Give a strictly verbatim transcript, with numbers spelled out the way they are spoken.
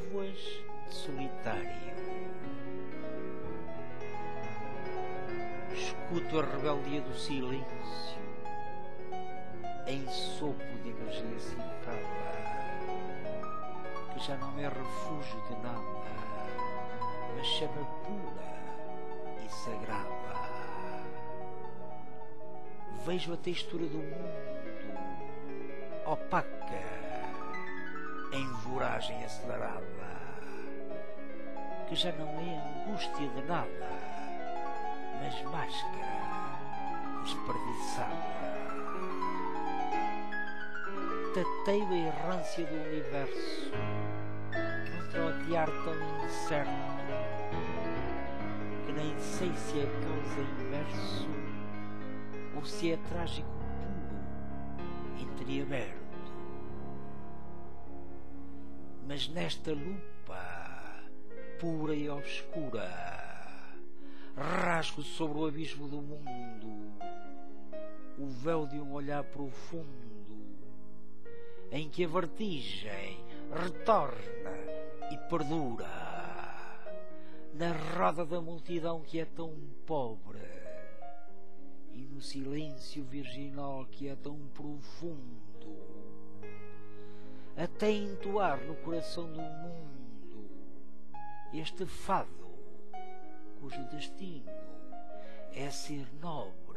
névoas de solitário. Escuto a rebeldia do silêncio em sopro de energia cifrada, que já não é refúgio de nada, mas chama pura e sagrada. Vejo a textura do mundo opaca em voragem acelerada, que já não é angústia de nada, mas máscara desperdiçada. Tateio a errância do universo num trotear tão incerto, que nem sei se é causa inverso ou se é trágico puro, entreaberto. Mas nesta lupa pura e obscura rasgo sobre o abismo do mundo o véu de um olhar profundo, em que a vertigem retorna e perdura na roda da multidão que é tão pobre e no silêncio virginal que é tão profundo, até entoar no coração do mundo este fado cujo destino é ser nobre